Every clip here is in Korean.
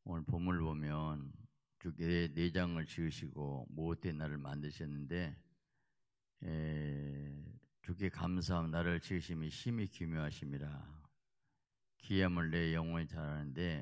오늘 본문을 보면 주께 내장을 지으시고 못된 나를 만드셨는데 주께 감사함 나를 지으심이 심히 기묘하심이라. 기함을 내 영혼이 잘하는데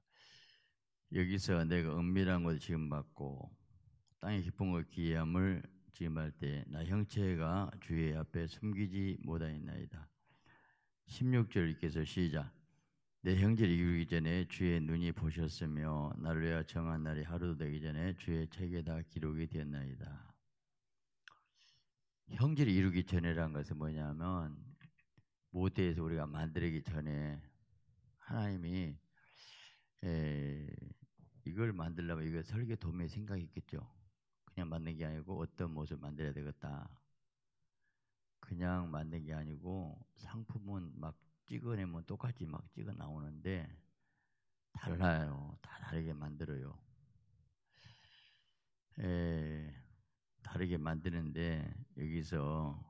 여기서 내가 은밀한 것을 지음받고 땅에 깊은 것 기함을 지음할 때 나 형체가 주의 앞에 숨기지 못하였나이다. 16절 읽겠어. 시작. 내 형제를 이루기 전에 주의 눈이 보셨으며 나를 위하여 정한 날이 하루도 되기 전에 주의 책에 다 기록이 되었나이다. 형제를 이루기 전에라는 것은 뭐냐면 모태에서 우리가 만들기 전에 하나님이 이걸 만들려면 이거 설계 도움의 생각이 있겠죠. 그냥 만든 게 아니고 어떤 모습을 만들어야 되겠다. 그냥 만든 게 아니고 상품은 막 찍어내면 똑같이 막 찍어 나오는데 달라요. 다 다르게 만들어요. 다르게 만드는데 여기서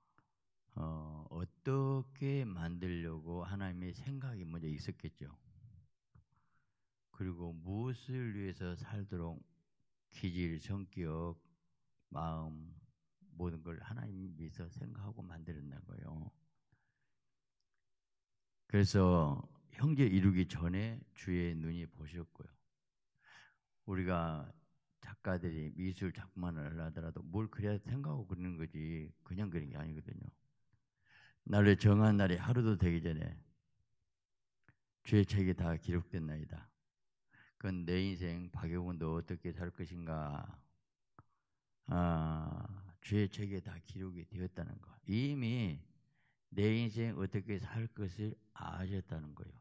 어떻게 만들려고 하나님의 생각이 먼저 있었겠죠. 그리고 무엇을 위해서 살도록 기질, 성격, 마음 모든 걸 하나님 위해서 생각하고 만들었다는 거예요. 그래서 형제 이루기 전에 주의 눈이 보셨고요. 우리가 작가들이 미술 작품만을 하더라도 뭘 그래야 생각하고 그리는 거지 그냥 그리는 게 아니거든요. 나를 정한 날이 하루도 되기 전에 주의 책에 다 기록됐나이다. 그건 내 인생 박영훈도 어떻게 살 것인가 주의 책에 다 기록이 되었다는 거. 이미 내 인생 어떻게 살 것을 아셨다는 거예요.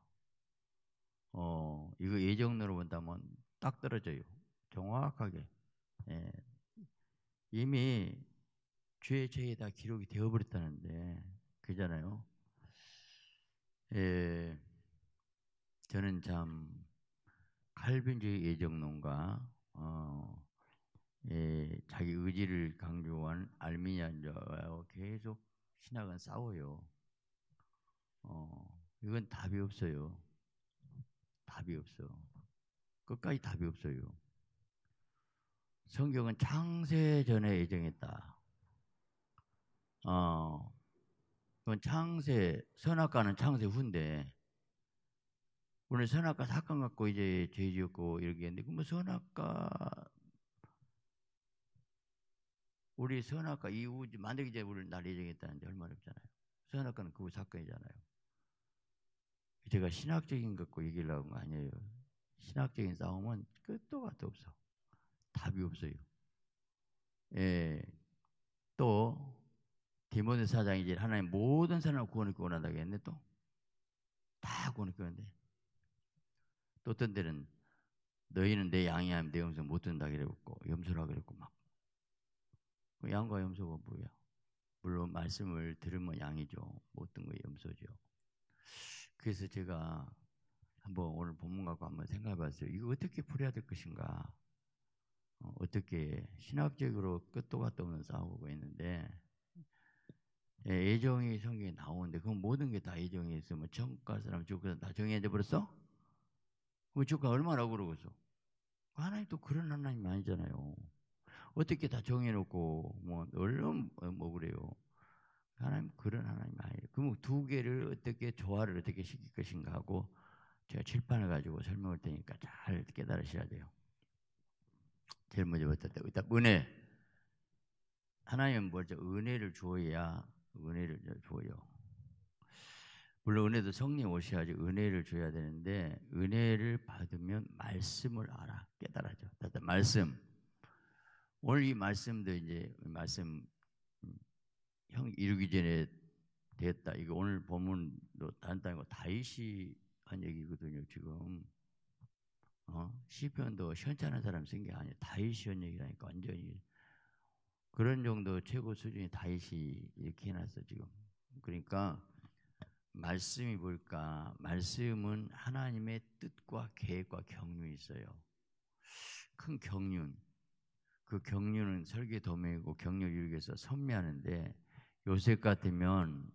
이거 예정론으로 본다면 딱 떨어져요. 정확하게. 예. 이미 주의 책에 다 기록이 되어버렸다는데, 그잖아요. 예. 저는 참 칼빈주의 예정론과 자기 의지를 강조한 알미니안자와 계속 신학은 싸워요. 이건 답이 없어요. 답이 없어. 끝까지 답이 없어요. 성경은 창세 전에 예정했다. 그건 창세, 선악과는 창세 후인데, 오늘 선악과 사건 갖고 이제 죄 지었고 이렇게 했는데, 그럼 선악과, 우리 선악과 이후 만들기 전에 우리를 날 예정했다는데 얼마나 없잖아요. 선악과는 그 사건이잖아요. 제가 신학적인 것 갖고 얘기하려고 한 거 아니에요. 신학적인 싸움은 끝도 같도 없어. 답이 없어요. 예. 또 디모데 사장이 이제 하나님 모든 사람을 구원을 원한다고 했는데 또 다 구원을 구원한대. 또 어떤 데는 너희는 내 양이 아니면 내 염소 못 듣는다 그랬고 염소라 그랬고 막. 그 양과 염소가 뭐야? 물론 말씀을 들으면 양이죠. 못 듣는 거 염소죠. 그래서 제가 한번 오늘 본문 갖고 한번 생각해 봤어요. 이거 어떻게 풀어야 될 것인가? 어떻게 신학적으로 끝도 같도 없는 싸우고 있는데 예정이 성경에 나오는데 그건 모든 게 다 예정이 있으면 천국 갈 사람 죽을 사람 다 정해져 버렸어? 그럼 죽가 얼마나 그러고서 하나님 또 그런 하나님 아니잖아요. 어떻게 다 정해놓고 뭐 얼른 뭐 그래요. 하나님 그런 하나님 아니에요. 그럼 두 개를 어떻게 조화를 어떻게 시킬 것인가 하고 제가 칠판을 가지고 설명할 테니까 잘 깨달으셔야 돼요. 제일 먼저 어떻다. 일단 은혜. 하나님은 먼저 은혜를 주어야 은혜를 줘요. 물론 은혜도 성령 오셔야지 은혜를 줘야 되는데 은혜를 받으면 말씀을 알아 깨달아져. 말씀. 오늘 이 말씀도 이제 말씀 형 이루기 전에 됐다. 이거 오늘 본문도 단단하고 다윗이 한 얘기거든요. 지금 시편도 현찬한 사람 쓴 게 아니에요. 다윗이 한 얘기라니까 완전히 그런 정도 최고 수준의 다윗이 이렇게 해놨어 지금. 그러니까 말씀이 뭘까? 말씀은 하나님의 뜻과 계획과 경륜이 있어요. 큰 경륜. 그 경륜은 설계 도매이고 경륜 이루기 위해서 선미하는데 요셉 같으면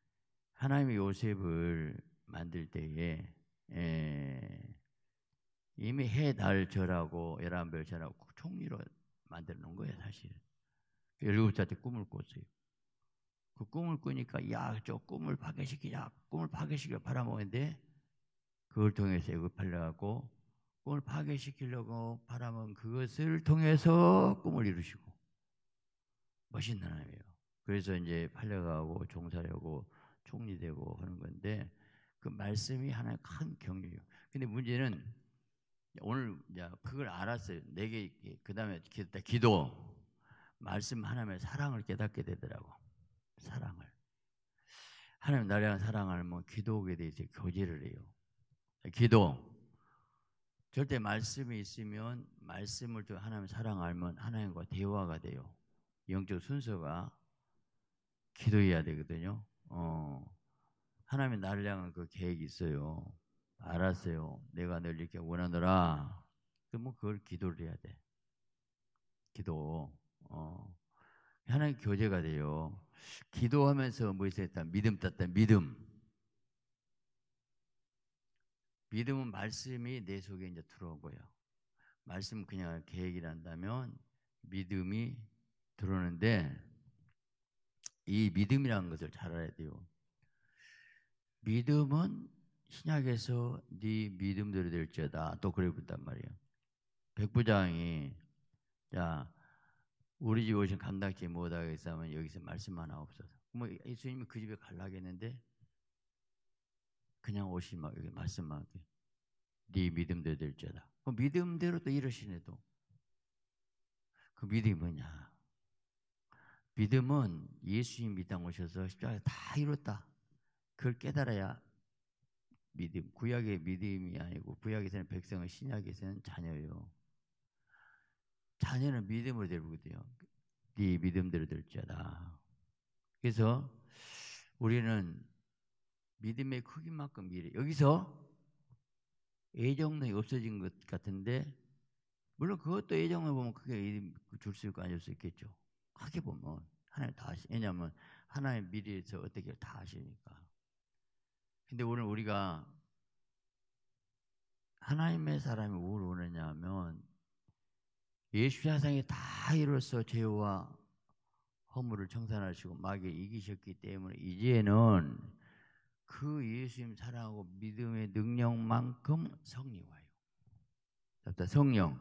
하나님이 요셉을 만들 때에 이미 해, 달, 절하고 열한별 절하고 총리로 만들어 놓은 거예요, 사실. 17살 때 꿈을 꿨어요. 그 꿈을 꾸니까 야, 저 꿈을 파괴시키자. 꿈을 파괴시키려 바라먹는데 그걸 통해서 애굽하려고 꿈을 파괴시키려고 바라먹은 그것을 통해서 꿈을 이루시고 멋있는 하나님이에요. 그래서 이제 팔려가고 종사하고 총리되고 하는 건데 그 말씀이 하나의 큰 경륜이에요. 근데 문제는 오늘 이제 그걸 알았어요. 내게 그 다음에 기도 말씀 하나님의 사랑을 깨닫게 되더라고. 사랑을 하나님 나를 향한 사랑을 뭐 기도하게 돼 있어요. 교제를 해요. 기도 절대 말씀이 있으면 말씀을 또 하나님 사랑 알면 하나님과 대화가 돼요. 영적 순서가 기도해야 되거든요. 하나님이 나를 향한 그 계획이 있어요. 알았어요. 내가 널 이렇게 원하노라. 그러면 그걸 기도를 해야 돼. 기도. 하나님 교제가 돼요. 기도하면서 뭐 있었다? 믿음 땄다. 믿음. 믿음은 말씀이 내 속에 이제 들어온 거예요. 말씀 그냥 계획이란다면 믿음이 들어오는데 이 믿음이라는 것을 잘 알아야 돼요. 믿음은 신약에서 네 믿음대로 될지어다. 또 그래 본단 말이에요. 백부장이 자 우리 집 오신 감당치 못하겠으면 여기서 말씀 하나 없어서 뭐 예수님이 그 집에 가려겠는데 그냥 오시 막 여기 말씀만 하게 네 믿음대로 될지어다. 그 믿음대로 또 이러시네도 그 믿음이 뭐냐? 믿음은 예수님 이 땅 오셔서 십자가에 다 이뤘다. 그걸 깨달아야 믿음. 구약의 믿음이 아니고 구약에서는 백성은 신약에서는 자녀예요. 자녀는 믿음으로 되거든요. 네 믿음대로 될지어다. 그래서 우리는 믿음의 크기만큼 미래. 여기서 애정이 없어진 것 같은데 물론 그것도 애정을 보면 크게 줄 수 있고 아닐 수 있겠죠. 크게 보면 하나님 다 아시. 왜냐하면 하나의 미래에서 어떻게 다 아시니까. 근데 오늘 우리가 하나님의 사람이 뭘 원하냐면 예수 사상이 다 이루어서 죄와 허물을 청산하시고 마귀에 이기셨기 때문에 이제는 그 예수님 사랑하고 믿음의 능력만큼 성령 와요. 성령.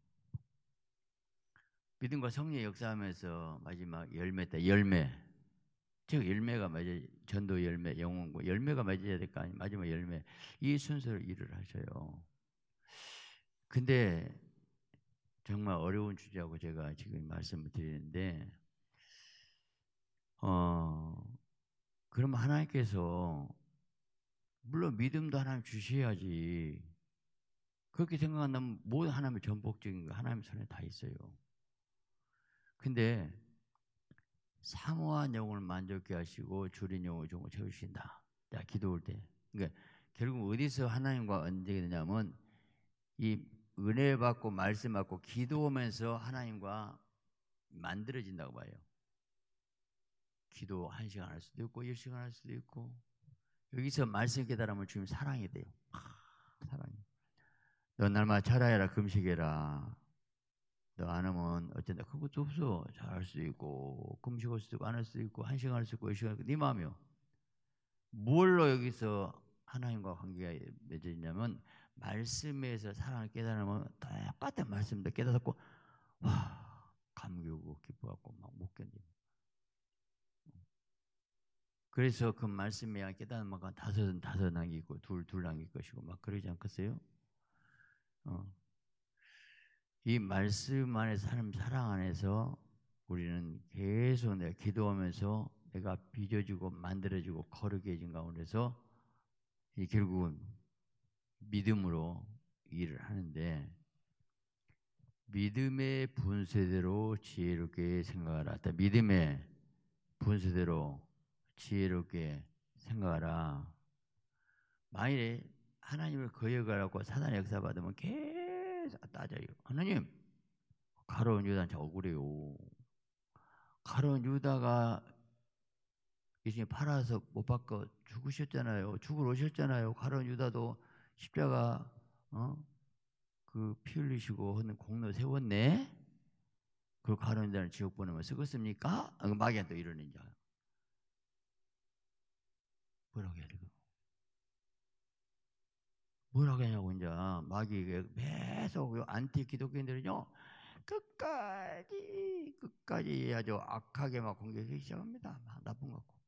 믿음과 성령의 역사하면서 마지막 열매다. 열매. 즉 열매가 맞아야 전도 열매, 영혼과 열매가 맞아야 될 거 아니에요. 마지막 열매. 이 순서를 일을 하셔요. 근데 정말 어려운 주제하고 제가 지금 말씀을 드리는데 그럼 하나님께서 물론 믿음도 하나님 주셔야지. 그렇게 생각한다면 모든 하나님의 전복적인 거 하나님 손에 다 있어요. 근데 사모한 영혼을 만족케 하시고 줄인 영혼을 좀 채우신다. 자, 기도할 때. 그러니까 결국 어디서 하나님과 언제게 되냐면 이 은혜 받고 말씀 받고 기도하면서 하나님과 만들어진다고 봐요. 기도 1시간 할 수도 있고 10시간 할 수도 있고 여기서 말씀 깨달으면 주님 사랑이 돼요. 사랑이. 너 날마다 잘하여라 금식해라. 너 안 하면 어쩐다. 그것도 없어. 잘할 수도 있고 금식할 수도 있고 안 할 수도 있고 1시간 할 수도 있고 10시간 할 수도 있고 네 마음이요. 뭘로 여기서 하나님과 관계가 맺어지냐면 말씀에서 사랑을 깨달으면 똑같은 말씀도 깨닫고 와 감격하고 기뻐하고 막 못 견디는. 그래서 그 말씀에 깨달은 만큼 다섯은 다섯 남기고 둘 남길 것이고 막 그러지 않겠어요? 이 말씀 안에서 하나님 사랑 안에서 우리는 계속 내가 기도하면서 내가 빚어지고 만들어지고 거룩해 진 가운데서 결국은 믿음으로 일을 하는데 믿음의 분수대로 지혜롭게 생각하라. 믿음의 분수대로 지혜롭게 생각하라. 만일에 하나님을 거역하라고 사단의 역사 받으면 계속 따져요. 하나님, 가룟 유다는 저 억울해요. 가룟 유다가 예수님 팔아서 못 받고 죽으셨잖아요. 죽으러 오셨잖아요. 가룟 유다도 십자가 그 피 흘리시고 하는 공로 세웠네? 그걸 가로운 자는 지옥 보내면 쓰겠습니까? 마귀가 또 이러는 자. 뭐라고 해야 되고? 뭐라고 하냐고, 이제. 마귀가 계속 안티 기독교인들은요, 끝까지 아주 악하게 막 공격하기 시작합니다. 나쁜 것 같고.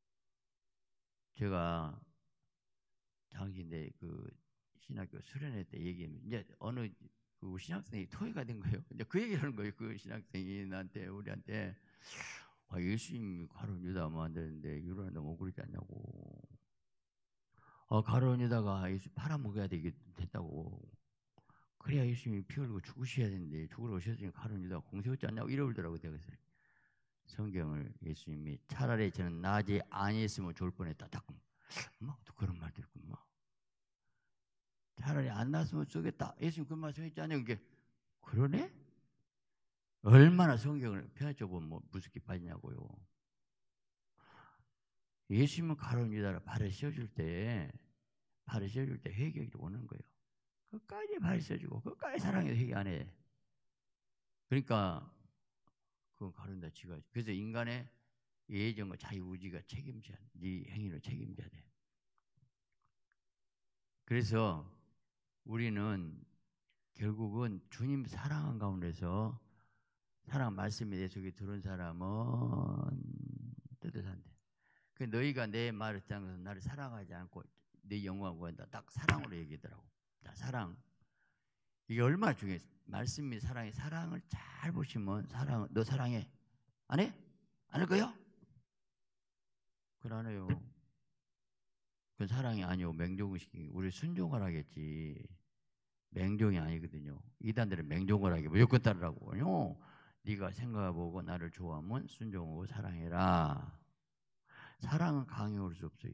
제가 당시인데 그 신학교 수련회 때 얘기하면 이제 어느 그 신학생이 토해가 된 거예요. 이제 그 얘기를 하는 거예요. 그 신학생이 나한테 우리한테 예수님이 가룟 유다 하면 안 되는데 유다는 너무 억울하지 않냐고. 가룟 유다가 예수 팔아먹어야 됐다고. 그래야 예수님이 피 흘리고 죽으셔야 되는데 죽으러 오셨으니 가룟 유다가 공세웠지 않냐고 이러더라고요. 그래서 성경을 예수님이 차라리 저는 나지 아니했으면 좋을 뻔했다. 딱 또 그런 말도 있고 차라리 안 났으면 좋겠다. 예수님 그 말씀했잖아요. 이게 그러네? 얼마나 성경을 편협적으로 무섭게 빠지냐고요. 예수님은 가룟 유다를 발을 씌워줄 때 회개가 오는 거예요. 끝까지 발을 씌워주고 끝까지 사랑해도 회개 안 해. 그러니까 그건 가룟 유다 지가. 그래서 인간의 예정과 자유의지가 책임져야 돼. 네 행위를 책임져야 돼. 그래서 우리는 결국은 주님 사랑한 가운데서 사랑 말씀이 내 속에 들어온 사람은 뜻을 한대. 그 너희가 내 말을 듣지 않고서 나를 사랑하지 않고 내 영광을 구한다. 딱 사랑으로 얘기하더라고. 자, 사랑. 이게 얼마나 중요해. 말씀이 사랑해. 사랑을 잘 보시면 너 사랑해. 안 해? 안 할 거요? 그건 안 해요. 그건 사랑이 아니오. 맹종의식이. 우리 순종을 하겠지. 맹종이 아니거든요. 이단들은 맹종을 하게 무조건 따르라고요. 네가 생각해보고 나를 좋아하면 순종하고 사랑해라. 사랑은 강요할 수 없어요.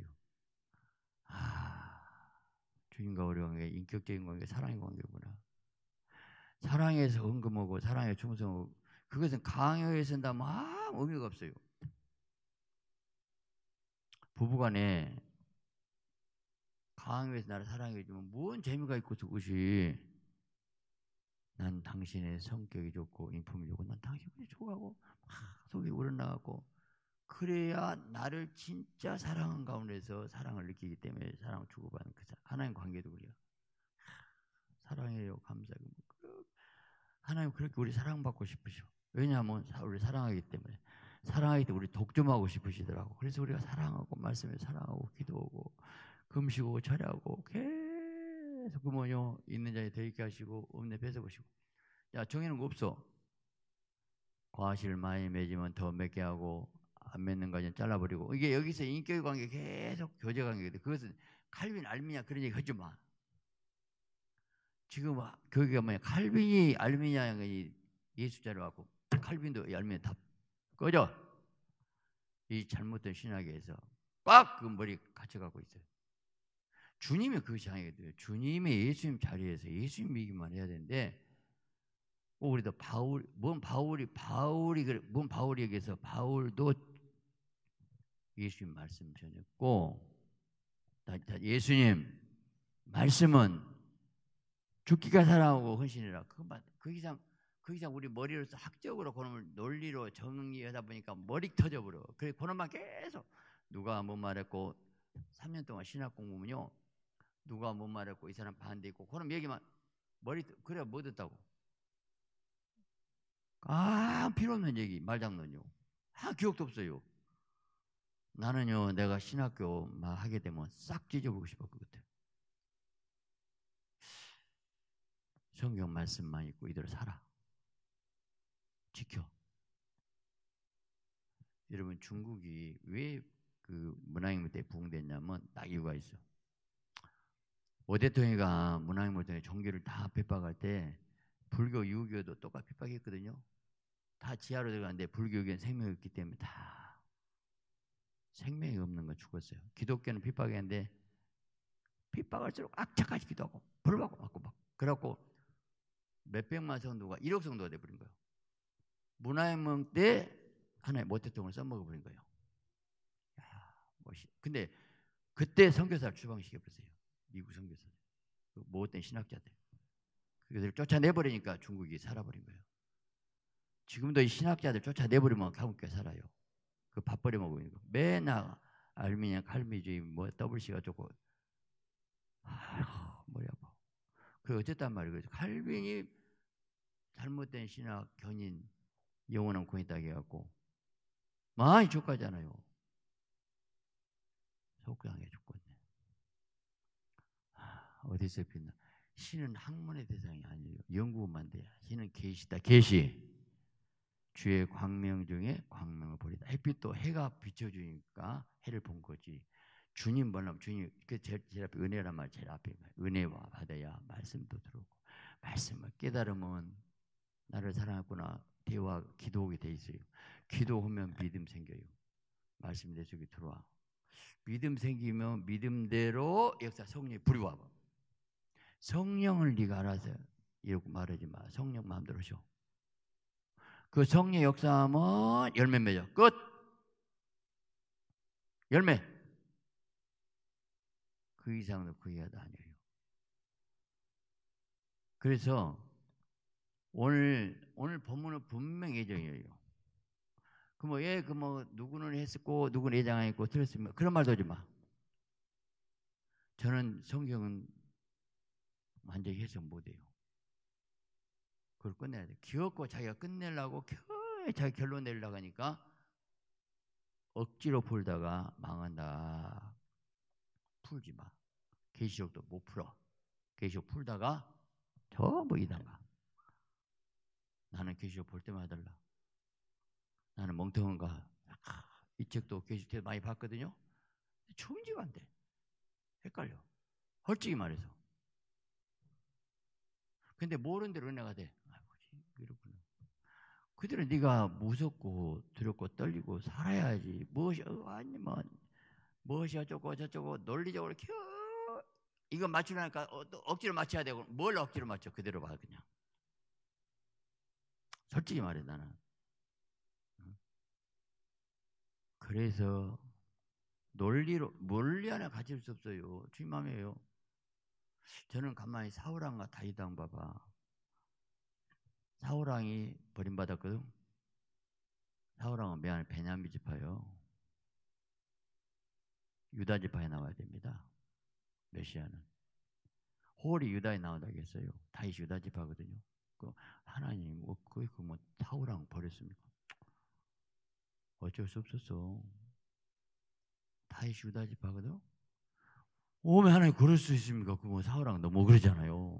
주님과 우리 관계, 인격적인 관계, 사랑의 관계구나. 사랑에서 헌금하고 사랑에 충성하고 그것은 강요해서 한다면 아무 의미가 없어요. 부부간에 강요해서 나를 사랑해주면 뭔 재미가 있고 그것이 난 당신의 성격이 좋고 인품이 좋고 난 당신이 좋아하고 막 속이 우러나가고 그래야 나를 진짜 사랑한 가운데서 사랑을 느끼기 때문에 사랑을 주고받는 그 하나님 관계도 그래요. 사랑해요. 감사하고 하나님 그렇게 우리 사랑받고 싶으셔. 왜냐하면 우리 사랑하기 때문에 우리 독점하고 싶으시더라고. 그래서 우리가 사랑하고 말씀에 사랑하고 기도하고 금식하고 절하고 계속 그 뭐요 있는 자에 더 있게 하시고 없는 데 뺏어보시고. 야 정해놓은 거 없어. 과실 많이 맺으면 더 맺게 하고 안 맺는 거는 잘라버리고. 이게 여기서 인격의 관계 계속 교제 관계거든. 그것은 칼빈 알미냐 그런 얘기 하지 마. 지금 교회가 뭐냐 칼빈이 알미냐 예수 자료갖고 칼빈도 알미냐 다 꺼져. 이 잘못된 신학에서 꽉 그 머리 갇혀가고 있어요. 주님이 그것이 아니거든요. 주님의 예수님 자리에서 예수님 믿기만 해야 되는데 우리도 바울에게서 바울도 예수님 말씀 전했고 예수님 말씀은 죽기가 사랑하고 헌신이라 그 이상 우리 머리로서 학적으로 그놈을 논리로 정리하다 보니까 머리 터져버려. 그래 그놈만 계속 누가 뭐 말했고 3년 동안 신학 공부면요 누가 뭐 말했고 이 사람 반대했고 그놈 얘기만 그래 뭐 듣다고 필요 없는 얘기 말장난요. 기억도 없어요. 나는요 내가 신학교 막 하게 되면 싹 찢어보고 싶어 그것들. 성경 말씀만 읽고 이대로 살아. 지켜. 여러분 중국이 왜 그 문화혁명 때 부흥됐냐면 딱 이유가 있어. 오 대통령이가 문화혁명 때 종교를 다 핍박할 때 불교, 유교도 똑같이 핍박했거든요. 다 지하로 들어갔는데 불교, 유교는 생명이 없기 때문에 다 생명이 없는 건 죽었어요. 기독교는 핍박했는데 핍박할수록 악착같이 기도하고 벌 받고 막 그래갖고 몇백만 성도가 1억 성도가 돼버린 거예요. 문화혁명 때 하나의 모태통을 써먹어버린 거예요. 근데 그때 선교사를 추방시켜버렸어요. 미국 선교사. 못된 신학자들. 그들을 쫓아내버리니까 중국이 살아버린 거예요. 지금도 이 신학자들 쫓아내버리면 한국교회 살아요. 그 밥벌이 먹고 있는 거. 맨날 알미니아 칼미주의 뭐 WC가 좋고 머리 아파. 그 어쨌단 말이에요. 칼빈이 잘못된 신학 견인 영원한 구원이 딱 해갖고 많이 족가잖아요. 속상해 죽겠네. 어디서 빛나? 신은 학문의 대상이 아니에요. 연구만 돼야. 신은 계시다. 계시. 주의 광명 중에 광명을 보리다. 햇빛도 해가 비춰주니까 해를 본 거지. 주님 보려면 주님 그 제일 앞에 은혜란 말 제일 앞에 은혜와 받아야 말씀도 들어오고 말씀을 깨달으면 나를 사랑했구나 대화 기도하게 돼 있어요. 기도하면 믿음 생겨요. 말씀 내 속에 들어와. 믿음 생기면 믿음대로 역사 성령이 불어와. 성령을 네가 알아서 이러고 말하지 마. 성령 마음대로 하셔. 그 성령 역사하면 열매 맺어. 끝. 열매. 그 이상도 그 이하도 아니에요. 그래서 오늘 본문은 분명히 예정이에요. 누구는 했었고 누구는 예정 안 했고 들었으면 그런 말도 하지 마. 저는 성경은 완전히 해석 못해요. 그걸 끝내야 돼. 기어코 자기가 끝내려고 자기 결론 내려고 하니까 억지로 풀다가 망한다. 풀지 마. 계시록도 못 풀어. 계시록 풀다가 전부 이단가. 나는 계시록 볼 때마다 달라. 나는 멍텅한가. 이 책도 계시록 많이 봤거든요. 총지가 안 돼. 헷갈려. 솔직히 말해서. 근데 모르는 대로 은혜가 돼. 뭐지? 이렇구나. 그들은 네가 무섭고 두렵고 떨리고 살아야지. 아니면 무엇이 어쩌고 저쩌고 논리적으로 이거 맞추려니까 억지로 맞춰야 되고 뭘 억지로 맞춰. 그대로 봐 그냥. 솔직히 말해 나는. 그래서 논리 하나 가질 수 없어요. 주님 마음이에요. 저는 가만히 사울왕과 다윗왕 봐봐. 사울왕이 버림받았거든. 사울왕은 미안해 베냐민 지파요. 유다 지파에 나와야 됩니다. 메시아는. 홀이 유다에 나온다고 했어요. 다윗 유다 지파거든요. 그 하나님 거의 사울왕 버렸습니까? 어쩔 수 없었어. 다윗 유다 지파거든. 오면 하나님 그럴 수 있습니까? 사울왕 너무 그러잖아요.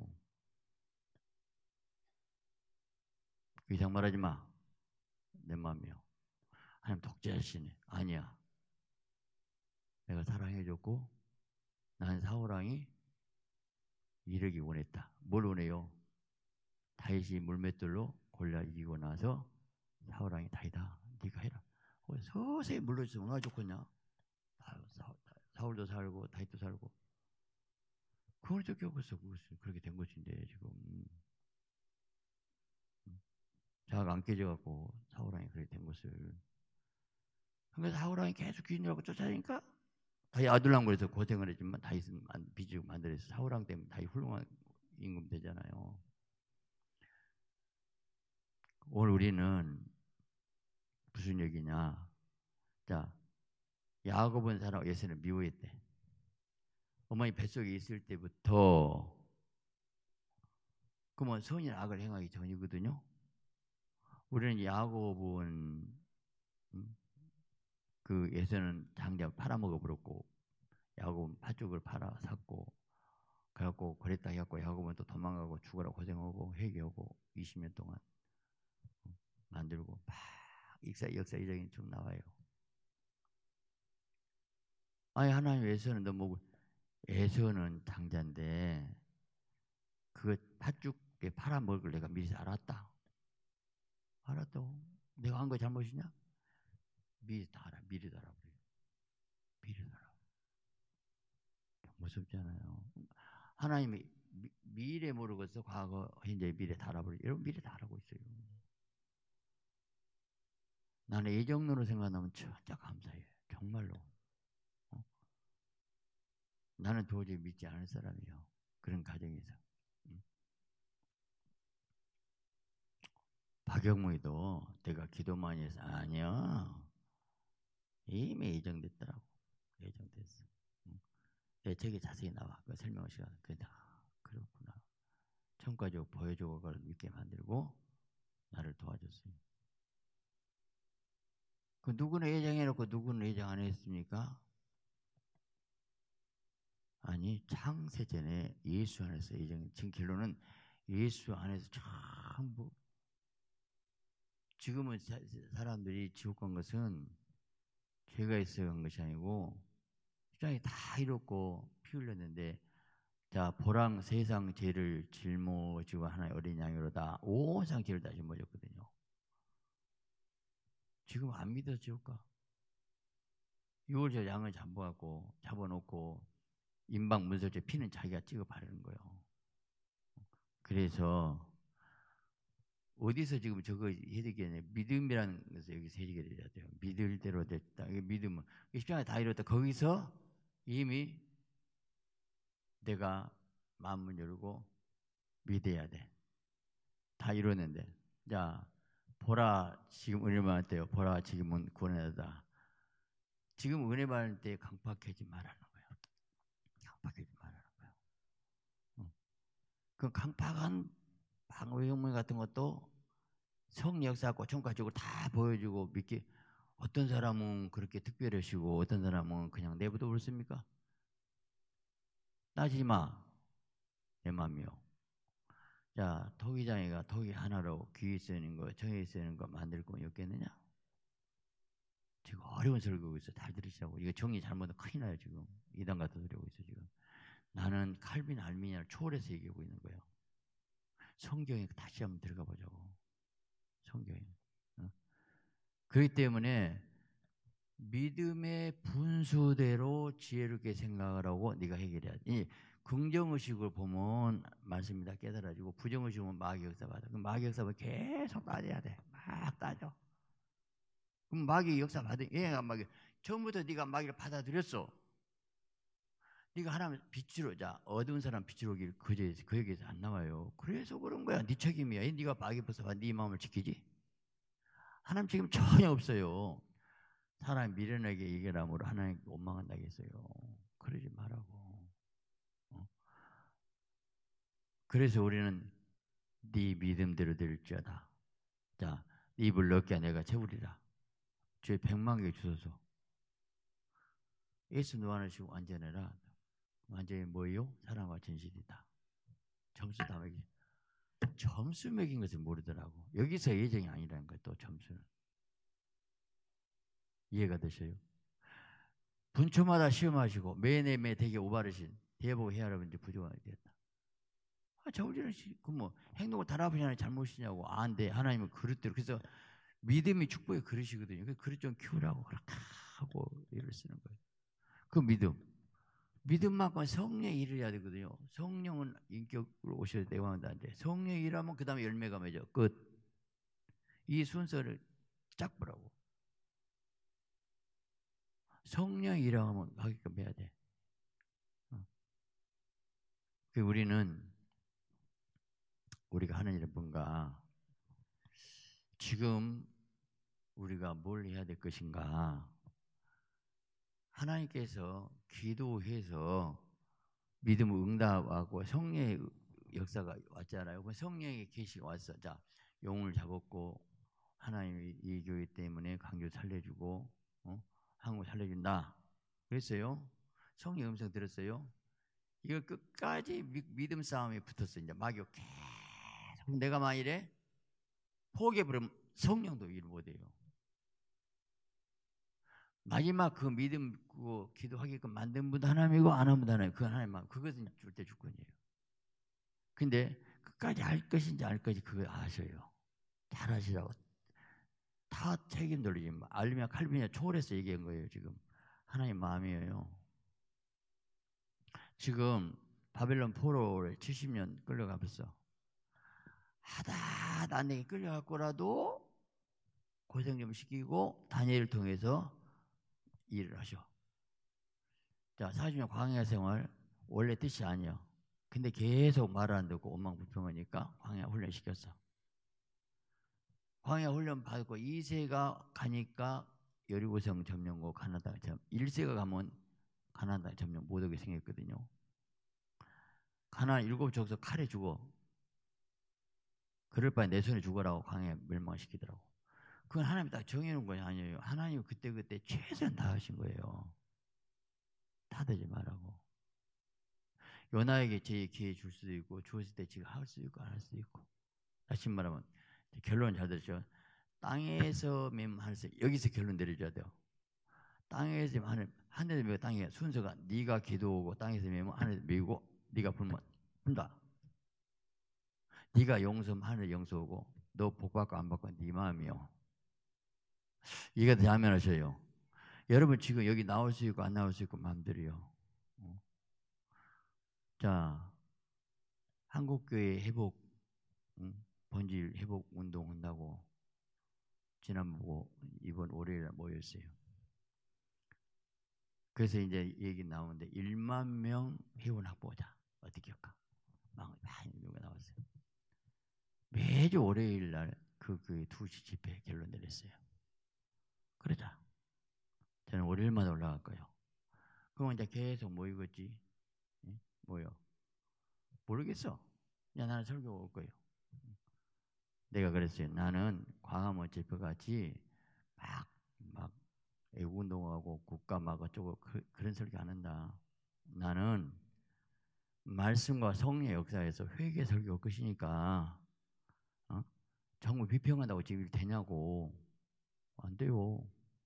그 이상 말하지 마. 내 마음이요. 하나님 독재하시네. 아니야. 내가 사랑해줬고 난 사울왕이 이르기 원했다. 뭘 원해요? 다윗이 물맷돌로 골리앗 이기고 나서 사울왕이 다윗아 네가 해라. 서서히 물러줘서 얼마나 좋겠냐. 사울도 살고 다윗도 살고 그걸 어떻게 겪었어. 그렇게 된 것인데 지금 자가 안 깨져갖고 사울왕이 그렇게 된 것을. 그러니까 사울왕이 계속 귀인이라고 쫓아다니까 다윗 아둘람 그래서 고생을 했지만 다윗은 빚지고 만들어서 사울왕 때문에 다윗 훌륭한 임금 되잖아요. 오늘 우리는 무슨 얘기냐. 자, 야곱은 사람 예수를 미워했대. 어머니 뱃속에 있을 때부터 그러면 선이나 악을 행하기 전이거든요. 우리는 야곱은 그 예수는 장자 팔아먹어 버렸고 야곱은 팥죽을 팔아 샀고 그래갖고 그랬다 해갖고 야곱은 또 도망가고 죽으라 고생하고 회개하고 20년 동안 만들고 막 역사적인 쭉 나와요. 아니 하나님 에서는 너무 에서는 장자인데 그 팥죽에 팔아먹을 내가 미리 알았다. 알았다고? 내가 한 거 잘못이냐? 미리 다 알아. 미리 다 알아. 미리 다 알아. 무섭잖아요. 하나님이 미래 모르겠어. 과거, 현재, 미래 다 알아버려. 여러분 미래 다 알고 있어요. 나는 예정론으로 생각하면 진짜 감사해요. 정말로. 나는 도저히 믿지 않을 사람이에요. 그런 가정에서. 박영무이도 내가 기도 많이 해서 아니야. 이미 예정됐더라고. 예정됐어. 응. 내 책에 자세히 나와. 그 설명을 시간. 그렇구나. 천가지고 보여주고 그걸 믿게 만들고 나를 도와줬어요. 그 누구는 예정해놓고 누구는 예정 안 했습니까? 아니 창세전에 예수 안에서 예정. 지금 결론은 예수 안에서 전부. 지금은 사람들이 지옥 간 것은 죄가 있어야 간 것이 아니고 세상이 다 이렇고 피 흘렸는데 자 보랑 세상 죄를 짊어지고 하나의 어린 양으로다 온 세상 죄를 다 짊어졌거든요. 지금 안 믿어 지옥 가. 이걸 저 양을 잡아놓고 임박 문설제 피는 자기가 찍어 바르는 거예요. 그래서 어디서 지금 저거 해석이 믿음이라는 것을 여기서 해석이 돼야 돼요. 믿을 대로 됐다. 이게 믿음은 십자가에 다 이뤘다. 거기서 이미 내가 마음을 열고 믿어야 돼. 다 이뤘는데. 자, 보라 지금 은혜 받을 때요. 보라 지금은 구원하다. 지금 은혜 받을 때 강팍하지 말라는 거예요. 강팍하지 말라는 거예요. 그 강팍한 방외형문 같은 것도 성 역사 고청 가지고 다 보여주고 믿기. 어떤 사람은 그렇게 특별하시고 어떤 사람은 그냥 내버려 그렇습니까? 따지지 마. 내 마음이요. 자, 토기장애가 토기 하나로 귀에 쓰이는 거, 정에 쓰이는 거 만들 거 없겠느냐? 지금 어려운 설교고 있어. 잘 들으시라고. 이거 정리 잘못하면 큰일 나요, 지금. 이단 같은 소리 하고 있어, 지금. 나는 칼빈 알미니아를 초월해서 얘기하고 있는 거예요. 성경에 다시 한번 들어가 보자고. 성경에. 그렇기 때문에 믿음의 분수대로 지혜롭게 생각을 하고 네가 해결해야 돼. 이 긍정의식을 보면 말씀이 다 깨달아지고 부정의식을 보면 마귀 역사 받아. 그럼 마귀 역사 받으면 계속 따져야 돼. 막 따져. 그럼 마귀 역사 받으면 얘가 마귀. 처음부터 네가 마귀를 받아들였어. 네가 하나님 빛으로 자 어두운 사람 빛으로 오길 그에게서 안 나와요. 그래서 그런 거야. 네 책임이야. 네가 마귀 벗어봐 네 마음을 지키지. 하나님 책임 전혀 없어요. 사람이 미련하게 얘기하므로 하나님 원망한다겠어요. 그러지 말라고. 그래서 우리는 네 믿음대로 될지어다. 자, 입을 넓게 내가 채우리라. 주의 100만 개 주소서. 예수 노안하시고 완전해라. 완전히 뭐요? 사랑과 진실이다. 점수 다 매기. 점수 매긴 것을 모르더라고. 여기서 예정이 아니라는 거예요. 또 점수는. 이해가 되셔요? 분초마다 시험하시고 매내매 되게 오바르신 대보 헤아라든지 부족하게 되었다. 자, 우리는 뭐 행동을 달아보시는 잘못이냐고. 안 돼. 하나님은 그릇대로. 그래서 믿음이 축복의 그릇이거든요. 그 그릇 좀 키우라고 그렇게 하고 일을 쓰는 거예요. 그 믿음. 믿음만큼 성령의 일을 해야 되거든요. 성령은 인격으로 오셔야 내왕한다는데 성령의 일하면 그 다음에 열매가 맺어. 끝. 이 순서를 쫙 보라고. 성령의 일하면 하게끔 해야 돼. 우리가 하는 일은 뭔가 지금 우리가 뭘 해야 될 것인가. 하나님께서 기도해서 믿음을 응답하고 성령의 역사가 왔잖아요. 성령의 계시가 왔어. 자, 영혼을 잡았고 하나님이 이 교회 때문에 강조 살려주고 한국 살려준다. 그랬어요. 성령 음성 들었어요. 이거 끝까지 믿음 싸움에 붙었어. 이제 마귀가 계속 내가 만일에 포기해버리면 성령도 일 못해요. 마지막 그 믿음 그 기도하게끔 만든 분도 하나님이고 안 한 분도 하나님. 그건 하나님만. 그것은 줄 때 주권이에요. 근데 끝까지 알 것인지 알 것인지 그걸 아셔요. 잘 아시라고. 다 책임 돌리지. 알면 칼빈이 초월해서 얘기한 거예요. 지금 하나님 마음이에요. 지금 바벨론 포로를 70년 끌려가면서 하다 단에게 끌려갔고라도 고생 좀 시키고 다니엘을 통해서 일을 하셔. 자, 40년 광야 생활 원래 뜻이 아니야. 근데 계속 말을 안 듣고 원망불평하니까 광야 훈련시켰어. 광야 훈련 받고 2세가 가니까 여리고성 점령고 가나다 점 1세가 가면 가나다 점령 못 오게 생겼거든요. 가나안 7 족속 칼에 죽어. 그럴 바에 내 손에 죽어라고 광야에 멸망시키더라고. 그건 하나님이 딱 정해놓은 거 아니에요. 하나님은 그때 최선 다하신 거예요. 타들지 말라고. 요나에게 제 기회 줄 수도 있고 주었을 때 지금 할 수도 있고 안 할 수도 있고. 다시 말하면 결론 잘 들으시죠. 땅에서 맴할 수 여기서 결론 내려줘야 돼요. 땅에서 하늘에서 메고 땅에 순서가 네가 기도하고 땅에서 메면 하늘에서 메고 네가 불면 분다. 네가 용서하면 하늘에 용서하고 너 복 받고 안 받고 네 마음이요. 이게 더 자면하셔요. 여러분 지금 여기 나올 수 있고 안 나올 수 있고 마음대로요. 자, 한국교회 회복 본질 회복 운동 한다고 지난번 이번 월요일에 모였어요. 그래서 이제 얘기 나오는데 1만 명 회원 확보자 어떻게 할까? 많이 누가 나왔어요. 매주 월요일 날 그 2시 집회 결론 내렸어요. 그러자. 저는 월요일마다 올라갈 거예요. 그럼 이제 계속 모이겠지. 응? 뭐요? 모르겠어. 그냥 나는 설교 올 거예요. 내가 그랬어요. 나는 광화문 집회같이 막 애국운동하고 국가 막 어쩌고 그런 설교 안 한다. 나는 말씀과 성령의 역사에서 회개 설교 올 것이니까 정부 비평한다고 지금 되냐고. 안 돼요.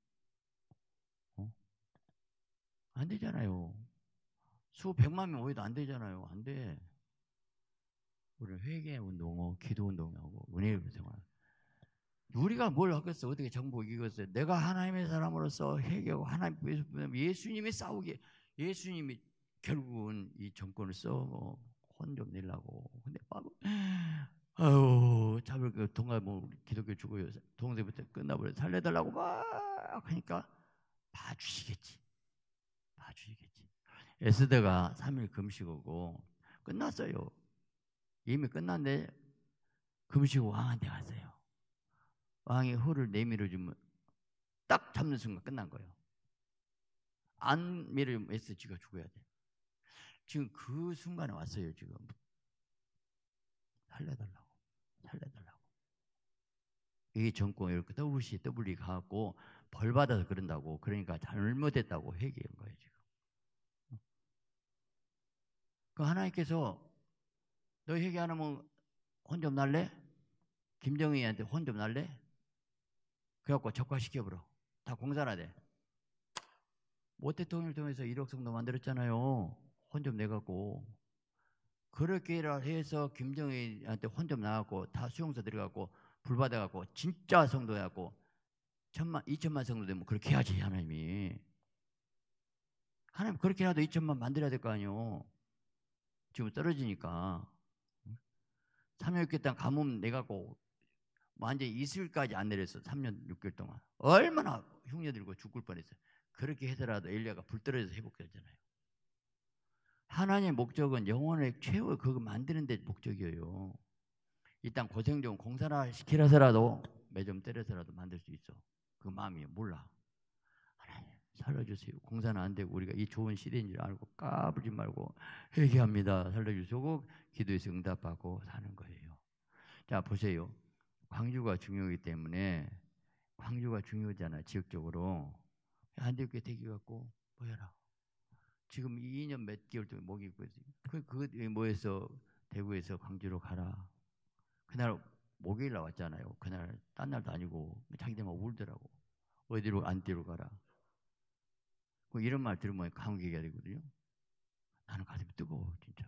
안 되잖아요. 수백만 명 모여도 안 되잖아요. 안 돼. 우리는 회개 운동하고 기도 운동하고 은혜의 생활. 우리가 뭘 하겠어? 어떻게 정복 이겼어요? 내가 하나님의 사람으로서 회개하고 하나님 예수님이 싸우게 예수님이 결국은 이 정권을 써 혼 좀 내려고. 근데 아유 잡을 그 동갑 뭐 기독교 죽어요. 동생부터 끝나버려 살려달라고 막 하니까 봐주시겠지. 봐주시겠지. 에스더가 3일 금식하고 끝났어요. 이미 끝났는데 금식 왕한테 갔어요. 왕이 홀을 내밀어 주면 딱 잡는 순간 끝난 거예요. 안 밀어주면 에스더가 죽어야 돼. 지금 그 순간에 왔어요. 지금 살려달라고. 이 정권 이렇게 WCW 가갖고 벌 받아서 그런다고. 그러니까 잘못했다고 회개한 거예요. 지금. 그 하나님께서 너 회개 안 하면 혼 좀 날래? 김정희한테 혼 좀 날래? 그래갖고 적화시켜버려. 다 공산화 돼. 모 대통령을 통해서 1억 성도 만들었잖아요. 혼 좀 내갖고. 그렇게 해서 김정희한테 혼 좀 나갖고 다 수용소 들어가고 불 받아갖고 진짜 성도 해갖고 1,000만, 2,000만 성도 되면 그렇게 해야지 하나님이. 하나님 그렇게라도 2,000만 만들어야 될 거 아니에요. 지금 떨어지니까. 3년6개월 동안 가뭄 내갖고 완전히 이슬까지 안 내렸어. 3년 6개월 동안. 얼마나 흉내 들고 죽을 뻔했어요. 그렇게 해서라도 엘리야가 불 떨어져서 회복되잖아요. 하나님의 목적은 영혼을 최후 그거 만드는 데 목적이에요. 이 땅 고생 좀 공사나 시키라서라도 매점 때려서라도 만들 수 있어. 그 마음이 몰라. 하나님 살려주세요. 공사는 안 되고 우리가 이 좋은 시대인 줄 알고 까불지 말고 회개합니다. 살려주시고 기도해서 응답받고 사는 거예요. 자 보세요. 광주가 중요하기 때문에 광주가 중요하잖아. 지역적으로. 한대교회 대기 갖고 모여라. 지금 2년 몇 개월 동안 목이 있고 그 모여서 대구에서 광주로 가라. 그날 목요일 나왔잖아요. 그날 딴 날도 아니고 자기들 막 울더라고. 어디로 안 뛰러 가라. 이런 말 들으면 감격이 되거든요. 나는 가슴이 뜨거워 진짜.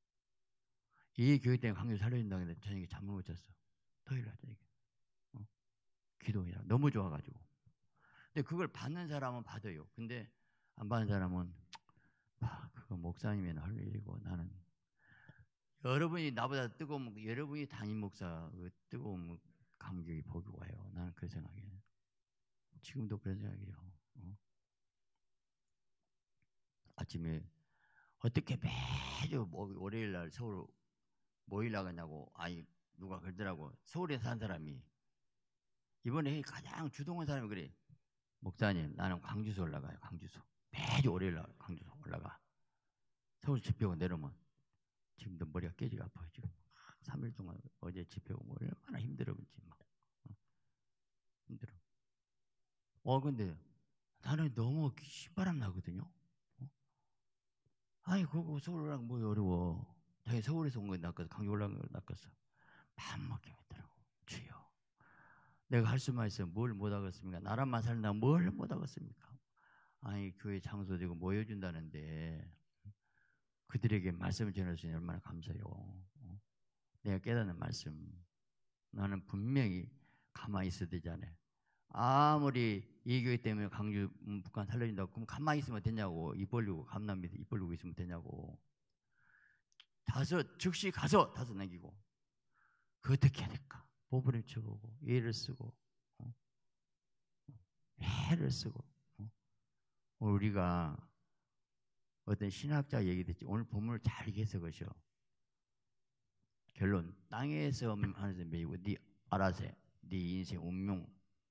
이 교회 때문에 광주 살려준다고 했는데 저녁에 잠을 못 잤어. 토요일 날 저녁에. 기도해라. 너무 좋아가지고. 근데 그걸 받는 사람은 받아요. 근데 안 받는 사람은 그거 목사님이 할 일이고 나는 여러분이 나보다 뜨거운 여러분이 담임 목사 그 뜨거운 감격이 복이 와요. 나는 그 생각이에요. 지금도 그런 생각이에요. 아침에 어떻게 매주 월요일 날 서울 모이려고 하냐고 아니 누가 그러더라고. 서울에 산 사람이 이번에 가장 주동한 사람이 그래. 목사님, 나는 광주서 올라가요. 광주서. 매주 월요일 광주서 올라가. 서울 집회고 내려오면 지금도 머리가 깨지가 아파요. 지금 3일 동안 어제 집회고 얼마나 힘들어 그지 막 힘들어. 근데 나는 너무 신바람 나거든요. 아니 그거 서울 올라가면 뭐 어려워. 자기 서울에서 온 거 낚아서 광주 올라간 걸 낚았어. 밥 먹게 했더라고. 주여. 내가 할 수만 있으면 뭘 못하겠습니까? 나라만 살다 뭘 못하겠습니까? 아니 교회 장소되고 모여준다는데 그들에게 말씀을 전할 수 있는 얼마나 감사해요. 내가 깨닫는 말씀. 나는 분명히 가만히 있어야 되잖아요. 아무리 이 교회 때문에 강주 북한 살려준다고 그럼 가만히 있으면 되냐고. 입 벌리고 감남 밑에 입 벌리고 있으면 되냐고. 즉시 가서 다섯 남기고 그 어떻게 해야 될까? 보부를 쳐보고 예를 쓰고 해를 쓰고 우리가 어떤 신학자 얘기 듣지 오늘 본문을 잘 해석하셔. 결론 땅에서 하늘에서 매이고 네 알아서 해. 네 인생 운명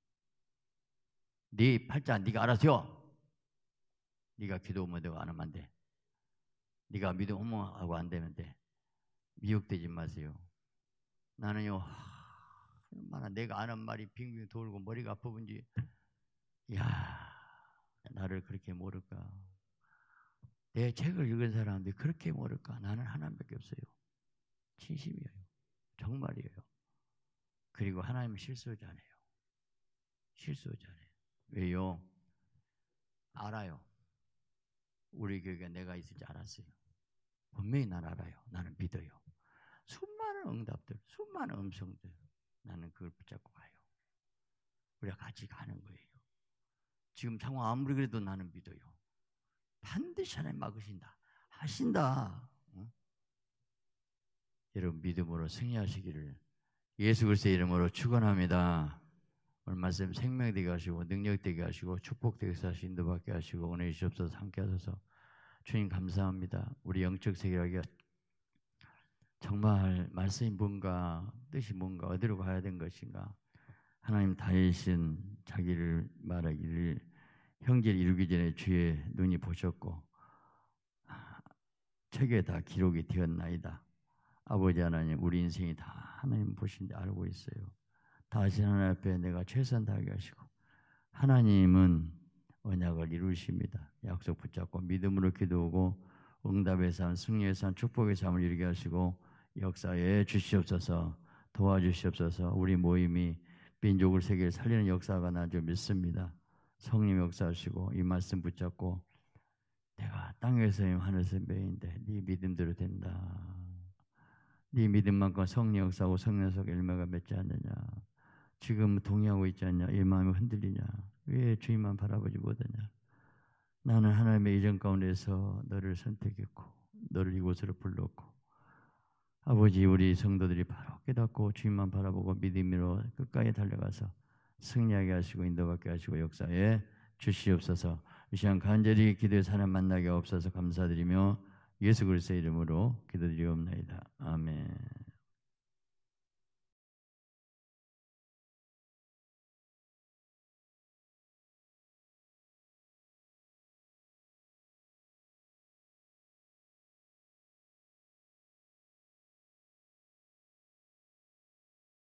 네 팔자 네가 알아서 네가 기도하면 되고 안 하면 안 돼. 네가 믿음 허무하고 안 되면 돼. 미혹되지 마세요. 나는요 얼마나 내가 아는 말이 빙빙 돌고 머리가 아프은지 야 나를 그렇게 모를까. 내 책을 읽은 사람들이 그렇게 모를까. 나는 하나님밖에 없어요. 진심이에요. 정말이에요. 그리고 하나님은 실수하지 않아요. 실수하지 않아요. 왜요? 알아요. 우리 교회가 내가 있을지 알았어요. 분명히 난 알아요. 나는 믿어요. 수많은 응답들, 수많은 음성들 나는 그걸 붙잡고 가요. 우리가 같이 가는 거예요. 지금 상황 아무리 그래도 나는 믿어요. 반드시 하나님 막으신다. 하신다. 여러분 믿음으로 승리하시기를 예수 그리스도의 이름으로 축원합니다. 오늘 말씀 생명되게 하시고 능력되게 하시고 축복되게 하시고 인도받게 하시고 은혜 주시옵소서. 함께 하소서. 주님 감사합니다. 우리 영적 세계가 정말 말씀이 뭔가 뜻이 뭔가 어디로 가야 되는 것인가. 하나님 다이신 자기를 말하기를 형제를 이루기 전에 주의 눈이 보셨고 책에 다 기록이 되었나이다. 아버지 하나님 우리 인생이 다 하나님 보신지 알고 있어요. 다시 하나님 앞에 내가 최선 다하게 하시고 하나님은 언약을 이루십니다. 약속 붙잡고 믿음으로 기도하고 응답의 삶, 승리의 삶, 축복의 삶을 이루게 하시고 역사에 주시옵소서. 도와주시옵소서. 우리 모임이 민족을 세계를 살리는 역사가 난 줄 믿습니다. 성령 역사하시고 이 말씀 붙잡고 내가 땅에서 하늘에서 매인데 네 믿음대로 된다. 네 믿음만큼 성령 역사하고 성령 속 열매가 맺지 않느냐. 지금 동의하고 있지 않냐. 이 마음이 흔들리냐. 왜 주님만 바라보지 못하냐. 나는 하나님의 이전 가운데서 너를 선택했고 너를 이곳으로 불렀고 아버지 우리 성도들이 바로 깨닫고 주님만 바라보고 믿음으로 끝까지 달려가서 승리하게 하시고 인도받게 하시고 역사에 주시옵소서. 이 시간 간절히 기도의 사람 만나게 없어서 감사드리며 예수 그리스도의 이름으로 기도드리옵나이다. 아멘.